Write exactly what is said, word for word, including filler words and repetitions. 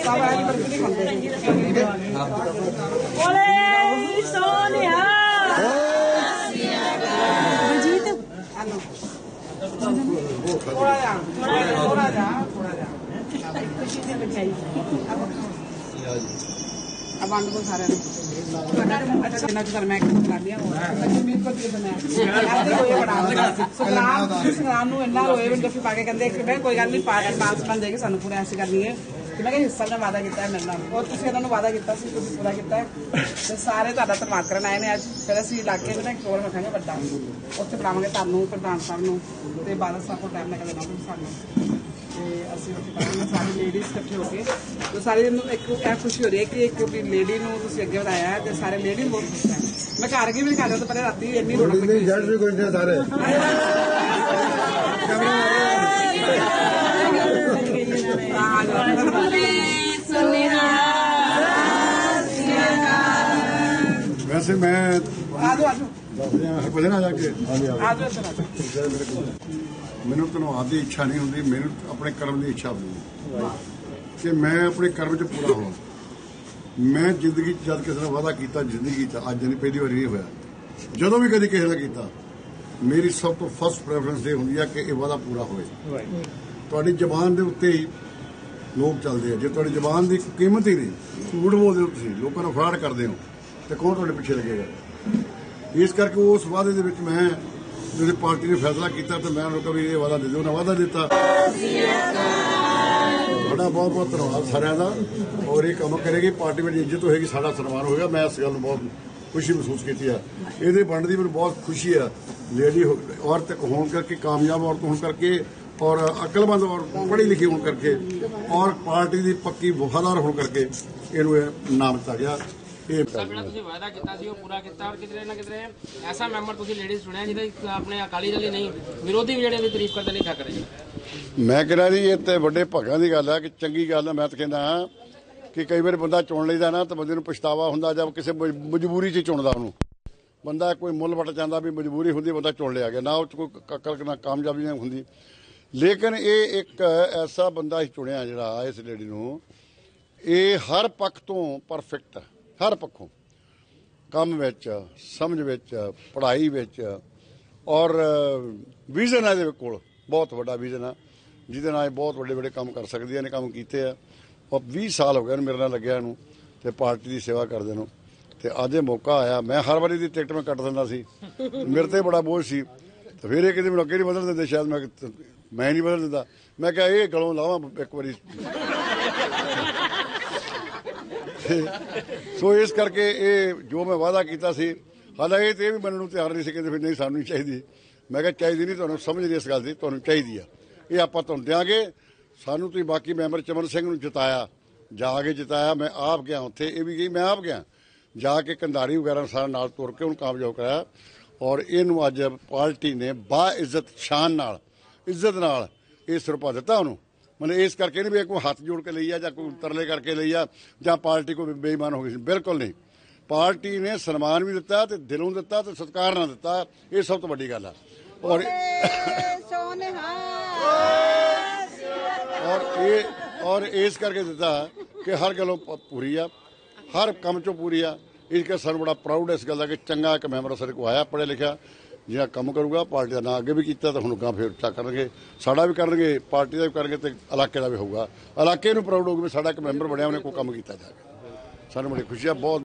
अब आंड को सारे अच्छा ना चल मैं करा लिया जमीन को दिए मैं संग्राम संग्राम ਨੂੰ ਇੰਨਾ ਰੋਏ ਵੀ ਜੱਫੀ ਪਾ ਕੇ ਕਹਿੰਦੇ ਕਿ ਮੈਂ ਕੋਈ ਗੱਲ ਨਹੀਂ ਪਾਰਟ ਟ੍ਰਾਂਸਪਲੈਂਟ ਦੇ ਕੇ ਸਾਨੂੰ ਪੂਰਾ ਐਸੀ ਕਰਨੀ ਹੈ ਕਿ ਮੈਂ ਕਿ ਹਿੱਸਾ ਦਾ ਵਾਅਦਾ ਕੀਤਾ ਹੈ ਮੇਰੇ ਨਾਲ ਔਰ ਤੁਸੀਂ ਇਹਨਾਂ ਨੂੰ ਵਾਅਦਾ ਕੀਤਾ ਸੀ ਤੁਸੀਂ ਪੂਰਾ ਕੀਤਾ ਹੈ ਤੇ ਸਾਰੇ ਤੁਹਾਡਾ ਧੰਨਵਾਦ ਕਰਨ ਆਏ ਨੇ ਅੱਜ ਫਿਰ ਅਸੀਂ ਇਲਾਕੇ ਵਿੱਚ ਇੱਕ ਹੋਰ ਰੱਖਾਂਗੇ ਵੱਡਾ ਉੱਥੇ ਬੁਲਾਵਾਂਗੇ ਤੁਹਾਨੂੰ ਪ੍ਰਧਾਨ ਸਾਹਿਬ ਨੂੰ ਤੇ ਬਾਦਲ ਸਾਹਿਬ ਕੋਲ ਟਾਈਮ ਨਿਕਲ ਦੇਣਾ ਸਾਨੂੰ ਅਸੀਂ ਉੱਥੇ ਕਰਾਂਗੇ ਸਾਰੀ ਲੇਡੀਜ਼ ਇਕੱਠੇ ਹੋ ਕੇ ਤੇ ਸਾਰੇ ਨੂੰ ਇੱਕ ਇਹ ਖੁਸ਼ੀ ਹੋ ਰਹੀ ਹੈ ਕਿ ਇੱਕ ਵੀ ਲੇਡੀ ਨੂੰ ਤੁਸੀਂ ਅੱਗੇ ਵਧਾਇਆ ਹੈ ਤੇ ਸਾਰੇ ਲੇਡੀ ਬਹੁਤ ਖੁਸ਼ ਹੈ ਮੈਂ ਘਰ ਕੀ ਵੀ ਕਰ ਲਿਆ ਤਾਂ ਪਹਿਲੇ ਰਾਤੀ ਇੰਨੀ ਰੌਣਕ ਲੱਗੀ ਜੱਟ ਵੀ ਕੋਈ ਨਹੀਂ ਸਾਰੇ वैसे मैं ਮੈਨੂੰ ਧੰਨਵਾਦ ਦੀ ਇੱਛਾ ਨਹੀਂ ਹੁੰਦੀ ਮੈਨੂੰ ਆਪਣੇ ਕਰਮ ਦੀ ਇੱਛਾ ਹੁੰਦੀ ਹੈ ਕਿ ਮੈਂ ਆਪਣੇ ਕਰਮ 'ਚ ਪੂਰਾ ਹੋਵਾਂ ਮੈਂ ਜ਼ਿੰਦਗੀ 'ਚ ਜਦ ਕਿਸੇ ਨਾਲ ਵਾਅਦਾ ਕੀਤਾ ਜ਼ਿੰਦਗੀ 'ਚ ਅੱਜ ਨਹੀਂ ਪਹਿਲੀ ਵਾਰੀ ਇਹ ਹੋਇਆ ਜਦੋਂ ਵੀ ਕਦੀ ਕਿਸੇ ਨਾਲ ਕੀਤਾ ਮੇਰੀ ਸਭ ਤੋਂ ਫਸਟ ਪ੍ਰੈਫਰੈਂਸ ਇਹ ਹੁੰਦੀ ਹੈ ਕਿ ਇਹ ਵਾਅਦਾ ਪੂਰਾ ਹੋਵੇ ਤੁਹਾਡੀ ਜ਼ਬਾਨ ਦੇ ਉੱਤੇ ਹੀ ਲੋਕ ਚੱਲਦੇ ਆ ਜੇ ਤੁਹਾਡੀ ਜ਼ਬਾਨ ਦੀ ਕੀਮਤ ਹੀ ਨਹੀਂ ਝੂਠ ਬੋਲਦੇ ਹੋ ਤੁਸੀਂ ਲੋਕਾਂ ਨੂੰ ਫਰਾਡ ਕਰਦੇ ਹੋ ਤੇ ਕੌਣ ਤੁਹਾਡੇ ਪਿੱਛੇ ਲੱਗੇਗਾ ਇਸ ਕਰਕੇ ਉਸ ਵਾਅਦੇ ਦੇ ਵਿੱਚ ਮੈਂ ਜਦੋਂ ਪਾਰਟੀ ਨੇ ਫੈਸਲਾ ਕੀਤਾ ਤਾਂ ਮੈਂ ਉਹਨਾਂ ਨੂੰ ਵੀ ਇਹ ਵਾਅਦਾ ਦੇ ਦਿਓ ਉਹਨਾਂ ਵਾਅਦਾ ਦਿੱਤਾ ਤੁਹਾਡਾ ਬਹੁਤ ਬਹੁਤ ਧੰਨਵਾਦ ਸਾਰਿਆਂ ਦਾ ਔਰ ਇਹ ਕੰਮ ਕਰੇਗੀ ਪਾਰਟੀ ਵਿੱਚ ਇੱਜ਼ਤ ਹੋਏਗੀ ਸਾਡਾ ਸਨਮਾਨ ਹੋਏਗਾ ਮੈਂ ਇਸ ਗੱਲ ਨੂੰ ਬਹੁਤ ਖੁਸ਼ੀ ਮਹਿਸੂਸ ਕੀਤੀ ਆ ਇਹਦੇ ਬਣਨ ਦੀ ਮੈਨੂੰ ਬਹੁਤ ਖੁਸ਼ੀ ਆ ਲੇਡੀ ਔਰਤ ਹੋਣ ਕਰਕੇ ਕਾਮਯਾਬ ਔਰਤ ਹੋਣ ਕਰਕੇ ਔਰ ਅਕਲਮੰਦ ਔਰ ਪੜ੍ਹੀ ਲਿਖੀ ਹੋਣ ਕਰਕੇ ਔਰ ਪਾਰਟੀ ਦੀ ਪੱਕੀ ਵਫਾਦਾਰ ਹੋਣ ਕਰਕੇ ਇਹਨੂੰ ਇਹ ਨਾਮ ਦਿੱਤਾ ਗਿਆ ਇਹ ਜਿਹੜਾ ਤੁਸੀਂ ਵਾਅਦਾ ਕੀਤਾ ਸੀ ਉਹ ਪੂਰਾ ਕੀਤਾ ਔਰ ਕਿਧਰੇ ਨਾ ਕਿਧਰੇ ਐਸਾ ਮੈਂਬਰ ਤੁਸੀਂ ਲੇਡੀਜ਼ ਸੁਣਿਆ ਜਿਹਦੇ ਆਪਣੇ ਅਕਾਲੀ ਦਲ ਹੀ ਨਹੀਂ ਵਿਰੋਧੀ ਵੀ ਜਿਹੜੇ ਉਹਦੀ ਤਾਰੀਫ ਕਰਦੇ ਨਹੀਂ ਥੱਕ ਰਹੇ ਮੈਂ ਕਹਿੰਦਾ ਜੀ ਇਹ ਤੇ ਵੱਡੇ ਭਾਗਾਂ ਦੀ ਗੱਲ ਹੈ ਕਿ ਚੰਗੀ ਗੱਲ ਹੈ ਮੈਂ ਤਾਂ ਕਹਿੰਦਾ ਕਿ ਕਈ ਵਾਰ ਬੰਦਾ ਚੁਣ ਲੈਂਦਾ ਨਾ ਤਾਂ ਬੰਦੇ ਨੂੰ ਪਛਤਾਵਾ ਹੁੰਦਾ ਜਦ ਕਿਸੇ ਮਜਬੂਰੀ 'ਚ ਚੁਣਦਾ ਉਹਨੂੰ ਬੰਦਾ ਕੋਈ ਮੁੱਲ ਵੱਟ ਜਾਂਦਾ ਵੀ ਮਜਬੂਰੀ ਹੁੰਦੀ ਬੰਦਾ ਚੁਣ ਲਿਆ ਗਿਆ ਨਾ ਉਹ 'ਚ ਕੋਈ ਅਕਲ ਨਾ ਕਾਮਯਾਬੀ ਨਹੀਂ ਹੁੰਦੀ ਲੇਕਿਨ ਇਹ ਇੱਕ ਐਸਾ ਬੰਦਾ ਹੀ ਚੁਣਿਆ ਜਿਹੜਾ ਇਸ ਲੇਡੀ ਨੂੰ ਇਹ ਹਰ ਪੱਖ ਤੋਂ ਪਰਫੈਕਟ ਹੈ ਹਰ ਪੱਖੋਂ ਕੰਮ ਵਿੱਚ ਸਮਝ ਵਿੱਚ ਪੜ੍ਹਾਈ ਵਿੱਚ ਔਰ ਵਿਜ਼ਨ ਹੈ ਇਹਦੇ ਕੋਲ ਬਹੁਤ ਵੱਡਾ ਵਿਜ਼ਨ ਆ ਜਿਹਦੇ ਨਾਲ ਇਹ ਬਹੁਤ ਵੱਡੇ ਵੱਡੇ ਕੰਮ ਕਰ ਸਕਦੀ ਹੈ ਨੇ ਕੰਮ ਕੀਤੇ ਆ ਔਰ ਵੀਹ ਸਾਲ ਹੋ ਗਏ ਮੇਰੇ ਨਾਲ ਲੱਗਿਆ ਇਹਨੂੰ ਤੇ ਪਾਰਟੀ ਦੀ ਸੇਵਾ ਕਰਦੇ ਨੂੰ ਤੇ ਅੱਜ ਇਹ ਮੌਕਾ ਆਇਆ ਮੈਂ ਹਰ ਵਾਰੀ ਦੀ ਟਿਕਟ ਮੈਂ ਕੱਟ ਦਿੰਦਾ ਸੀ ਮੇਰੇ ਤੇ ਬੜਾ ਬੋਝ ਸੀ ਤੇ ਫਿਰ ਇਹ ਕਿਤੇ ਮੈਨੂੰ ਅੱਗੇ ਨਹੀਂ ਬਦਲ ਦਿੰਦੇ ਸ਼ਾਇਦ ਮੈਂ ਮੈਂ ਨਹੀਂ ਬਦਲ ਦਿੰਦਾ ਮੈਂ ਕਿਹਾ ਇਹ ਗਲੋਂ ਲਾਵਾਂ ਇੱਕ ਵਾਰੀ ਸੋ ਇਸ ਕਰਕੇ ਇਹ ਜੋ ਮੈਂ ਵਾਅਦਾ ਕੀਤਾ ਸੀ ਹਾਲਾਂਕਿ ਇਹ ਤੇ ਇਹ ਵੀ ਮੰਨਣ ਨੂੰ ਤਿਆਰ ਨਹੀਂ ਸੀ ਕਹਿੰਦੇ ਫਿਰ ਨਹੀਂ ਸਾਨੂੰ ਨਹੀਂ ਚਾਹੀਦੀ ਮੈਂ ਕਿਹਾ ਚਾਹੀਦੀ ਨਹੀਂ ਤੁਹਾਨੂੰ ਸਮਝ ਨਹੀਂ ਇਸ ਗੱਲ ਦੀ ਤੁਹਾਨੂੰ ਚਾਹੀਦੀ ਆ ਇਹ ਆਪਾਂ ਤੁਹਾਨੂੰ ਦਿਆਂਗੇ ਸਾਨੂੰ ਤੁਸੀਂ ਬਾਕੀ ਮੈਂਬਰ ਚਮਨ ਸਿੰਘ ਨੂੰ ਜਿਤਾਇਆ ਜਾ ਕੇ ਜਿਤਾਇਆ ਮੈਂ ਆਪ ਗਿਆ ਉੱਥੇ ਇਹ ਵੀ ਗਈ ਮੈਂ ਆਪ ਗਿਆ ਜਾ ਕੇ ਕੰਧਾਰੀ ਵਗੈਰਾ ਸਾਰਾ ਨਾਲ ਤੁਰ ਕੇ ਉਹਨੂੰ ਕਾਮਯਾਬ ਕਰਾਇਆ ਔਰ ਇਹਨੂੰ ਅੱਜ ਪਾਰਟੀ ਨੇ ਬਾ ਇੱਜ਼ਤ ਸ਼ਾਨ ਨਾਲ ਇੱਜ਼ਤ ਨਾਲ ਇਹ ਸਰੂਪਾ ਦਿੱਤਾ ਉਹਨੂੰ ਮਤਲਬ ਇਸ ਕਰਕੇ ਨਹੀਂ ਵੀ ਕੋਈ ਹੱਥ ਜੋੜ ਕੇ ਲਈ ਆ ਜਾਂ ਕੋਈ ਤਰਲੇ ਕਰਕੇ ਲਈ ਆ ਜਾਂ ਪਾਰਟੀ ਕੋਈ ਬੇਈਮਾਨ ਹੋ ਗਈ ਸੀ ਬਿਲਕੁਲ ਨਹੀਂ ਪਾਰਟੀ ਨੇ ਸਨਮਾਨ ਵੀ ਦਿੱਤਾ ਤੇ ਦਿਲੋਂ ਦਿੱਤਾ ਤੇ ਸਤਿਕਾਰ ਨਾਲ ਦਿੱਤਾ ਇਹ ਸਭ ਤੋਂ ਵੱਡੀ ਗੱਲ ਆ ਔਰ ਔਰ ਇਹ ਔਰ ਇਸ ਕਰਕੇ ਦਿੱਤਾ ਕਿ ਹਰ ਗੱਲੋਂ ਪੂਰੀ ਆ ਹਰ ਕੰਮ 'ਚੋਂ ਪੂਰੀ ਆ ਇਸ ਕਰਕੇ ਸਾਨੂੰ ਬੜਾ ਪ੍ਰਾਊਡ ਇਸ ਗੱਲ ਦਾ ਕਿ ਚੰਗਾ ਇੱਕ ਮੈਂਬਰ ਸਾਡੇ ਕੋਲ ਆਇਆ ਪੜ੍ਹਿਆ ਲਿਖਿਆ ਜਿਹੜਾ ਕੰਮ ਕਰੂਗਾ ਪਾਰਟੀ ਦਾ ਨਾਂ ਅੱਗੇ ਵੀ ਕੀਤਾ ਤਾਂ ਹੁਣ ਅੱਗਾ ਫਿਰ ਉੱਚਾ ਕਰਨਗੇ ਸਾਡਾ ਵੀ ਕਰਨਗੇ ਪਾਰਟੀ ਦਾ ਵੀ ਕਰਨਗੇ ਤੇ ਇਲਾਕੇ ਦਾ ਵੀ ਹੋਊਗਾ ਇਲਾਕੇ ਨੂੰ ਪ੍ਰਾਊਡ ਹੋਊਗਾ ਵੀ ਸਾਡਾ ਇੱਕ ਮੈਂਬਰ ਬਣਿਆ ਉਹਨੇ ਕੋਈ ਕੰਮ ਕੀਤਾ ਜਾਵੇ ਸਾਨੂੰ ਬੜੀ ਖੁਸ਼ੀ ਆ ਬਹੁਤ